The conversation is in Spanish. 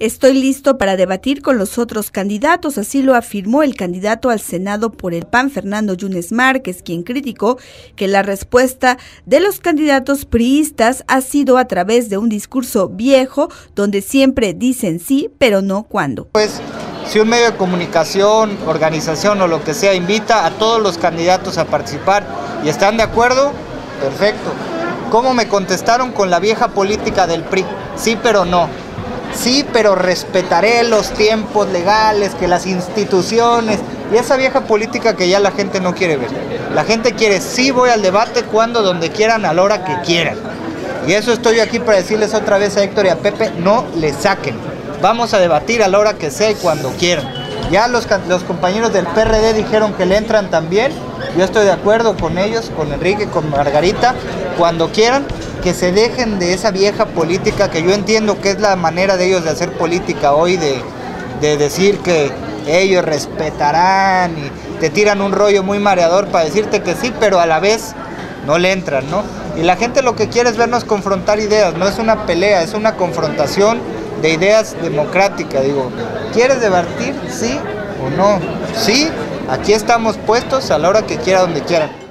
Estoy listo para debatir con los otros candidatos, así lo afirmó el candidato al Senado por el PAN, Fernando Yunes Márquez, quien criticó que la respuesta de los candidatos priistas ha sido a través de un discurso viejo, donde siempre dicen sí, pero no cuándo. Pues, si un medio de comunicación, organización o lo que sea invita a todos los candidatos a participar y están de acuerdo, perfecto. ¿Cómo me contestaron con la vieja política del PRI? Sí, pero no. Sí, pero respetaré los tiempos legales, que las instituciones, y esa vieja política que ya la gente no quiere ver. La gente quiere, sí, voy al debate, cuando, donde quieran, a la hora que quieran. Y eso estoy aquí para decirles otra vez a Héctor y a Pepe, no le saquen. Vamos a debatir a la hora que sea y cuando quieran. Ya los compañeros del PRD dijeron que le entran también. Yo estoy de acuerdo con ellos, con Enrique, con Margarita, cuando quieran, que se dejen de esa vieja política, que yo entiendo que es la manera de ellos de hacer política hoy, de decir que ellos respetarán y te tiran un rollo muy mareador para decirte que sí, pero a la vez no le entran, ¿no? Y la gente lo que quiere es vernos confrontar ideas, no es una pelea, es una confrontación de ideas democráticas. Digo, ¿quieres debatir? ¿Sí o no? Sí, aquí estamos puestos a la hora que quiera, donde quieran.